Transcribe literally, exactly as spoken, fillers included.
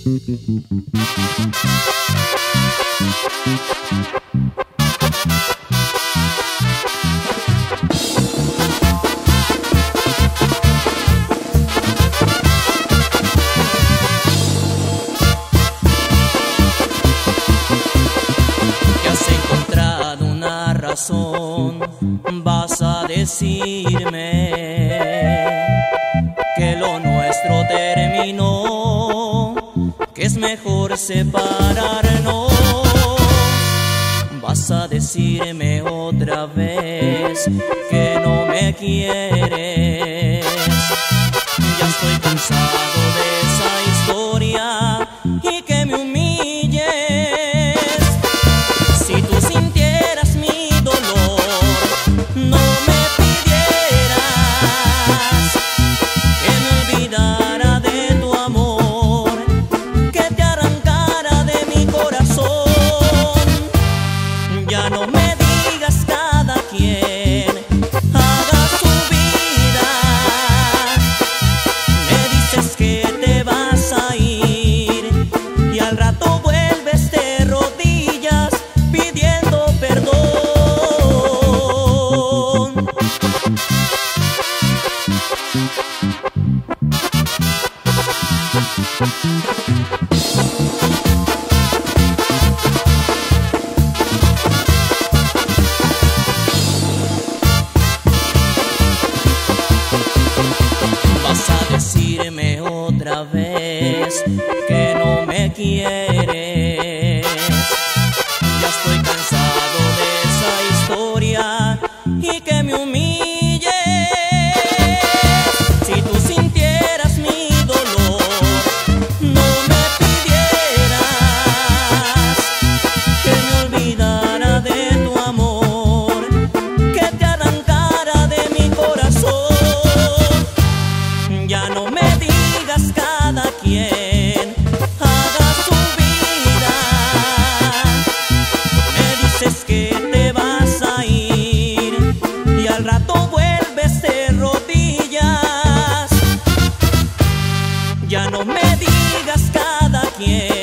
Vas a decirme que lo nuestro terminó, que es mejor separarnos. Vas a decirme otra vez que no me quieres. Ya estoy cansado de esa historia y que me humilles. Si tú sintieras mi dolor, no me pidieras que me olvidara de tu amor, que te arrancara de mi corazón. Ya no me digas cada quien haga su vida. Me dices que te vas a ir y al rato vuelves de rodillas pidiendo perdón. Vas a decirme otra vez que no me quieres. Ya estoy cansado de esa historia y que me humilles. Si tú sintieras mi dolor, no me pidieras que me olvidara de tu amor, que te arrancara de mi corazón. Ya no me digas cada quien haga su vida. Me dices que te vas a ir y al rato vuelves de rodillas. Ya no me digas cada quien